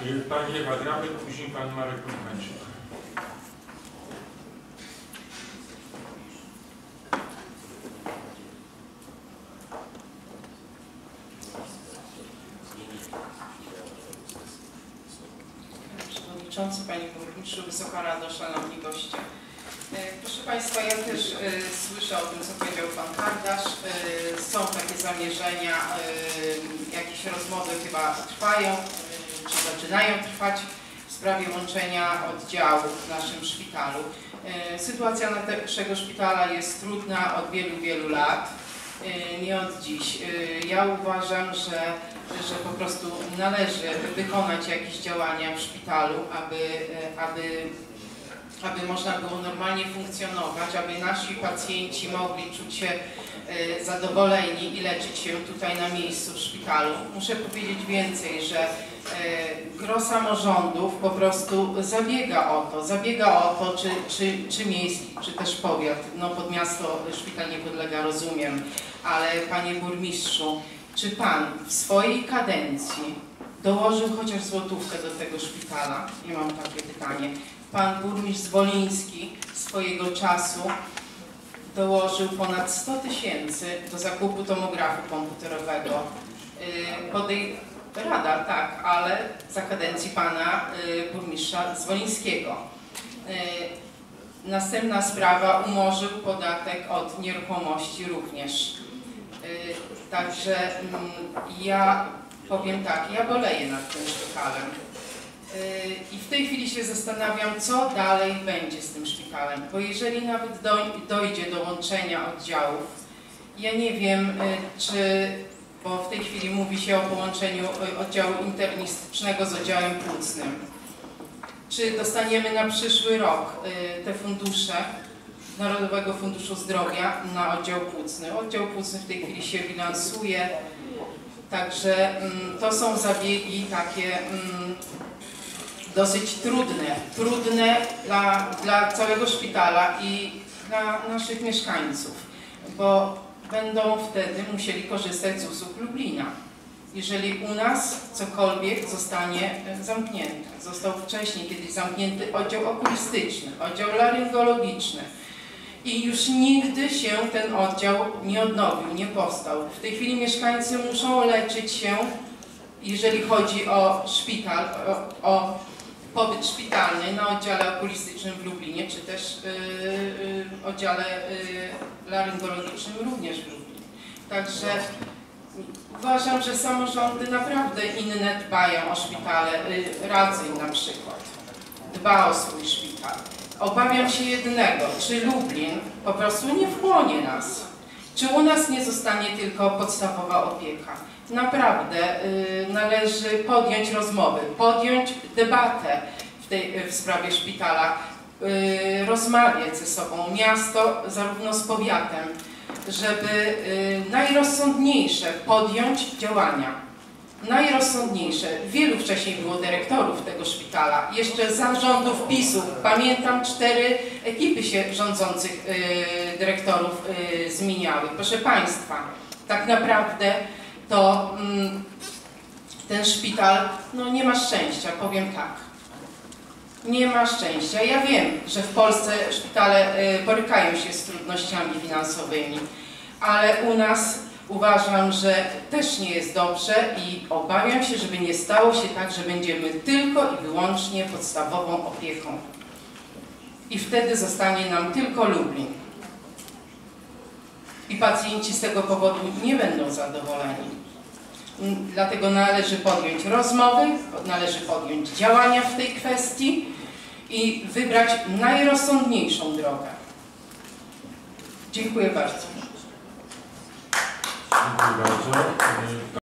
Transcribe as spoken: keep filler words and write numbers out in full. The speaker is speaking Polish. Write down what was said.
Pani Ewa Drabek, później pan Marek Urbańczyk. Przewodniczący, Panie Burmistrzu, Wysoka Rado, Szanowni Goście. Proszę Państwa, ja też y, słyszę o tym, co powiedział Pan Kardasz. Y, są takie zamierzenia, y, jakieś rozmowy chyba trwają, y, czy zaczynają trwać w sprawie łączenia oddziałów w naszym szpitalu. Y, sytuacja naszego szpitala jest trudna od wielu, wielu lat, y, nie od dziś. Y, ja uważam, że, że po prostu należy wykonać jakieś działania w szpitalu, aby, y, aby aby można było normalnie funkcjonować, aby nasi pacjenci mogli czuć się y, zadowoleni i leczyć się tutaj na miejscu w szpitalu. Muszę powiedzieć więcej, że y, gro samorządów po prostu zabiega o to, zabiega o to, czy, czy, czy miejski, czy też powiat, no pod miasto szpital nie podlega, rozumiem, ale Panie Burmistrzu, czy Pan w swojej kadencji dołożył chociaż złotówkę do tego szpitala? I mam takie pytanie. Pan burmistrz Zwoliński swojego czasu dołożył ponad sto tysięcy do zakupu tomografu komputerowego. Podej... Rada, tak, ale za kadencji pana burmistrza Zwolińskiego. Następna sprawa, umorzył podatek od nieruchomości również. Także ja powiem tak, ja boleję nad tym szpitalem. I w tej chwili się zastanawiam, co dalej będzie z tym szpitalem, bo jeżeli nawet dojdzie do łączenia oddziałów, ja nie wiem, czy, bo w tej chwili mówi się o połączeniu oddziału internistycznego z oddziałem płucnym, czy dostaniemy na przyszły rok te fundusze Narodowego Funduszu Zdrowia na oddział płucny. Oddział płucny w tej chwili się bilansuje, także to są zabiegi takie dosyć trudne, trudne dla, dla całego szpitala i dla naszych mieszkańców, bo będą wtedy musieli korzystać z usług Lublina. Jeżeli u nas cokolwiek zostanie zamknięte, został wcześniej kiedyś zamknięty oddział okulistyczny, oddział laryngologiczny i już nigdy się ten oddział nie odnowił, nie powstał. W tej chwili mieszkańcy muszą leczyć się, jeżeli chodzi o szpital, o, o pobyt szpitalny na oddziale okulistycznym w Lublinie, czy też yy, yy, oddziale yy, laryngologicznym również w Lublinie. Także uważam, że samorządy naprawdę inne dbają o szpitale. Yy, Radzyń na przykład dba o swój szpital. Obawiam się jednego, czy Lublin po prostu nie wchłonie nas, czy u nas nie zostanie tylko podstawowa opieka. Naprawdę y, należy podjąć rozmowy, podjąć debatę w, tej, w sprawie szpitala, y, rozmawiać ze sobą, miasto zarówno z powiatem, żeby y, najrozsądniejsze podjąć działania. Najrozsądniejsze. Wielu wcześniej było dyrektorów tego szpitala, jeszcze za rządów PiS-u. Pamiętam, cztery ekipy się rządzących y, dyrektorów y, zmieniały. Proszę Państwa, tak naprawdę to mm, ten szpital no, nie ma szczęścia, powiem tak. Nie ma szczęścia. Ja wiem, że w Polsce szpitale y, borykają się z trudnościami finansowymi, ale u nas uważam, że też nie jest dobrze i obawiam się, żeby nie stało się tak, że będziemy tylko i wyłącznie podstawową opieką. I wtedy zostanie nam tylko Lublin. I pacjenci z tego powodu nie będą zadowoleni. Dlatego należy podjąć rozmowy, należy podjąć działania w tej kwestii i wybrać najrozsądniejszą drogę. Dziękuję bardzo. Dziękuję bardzo.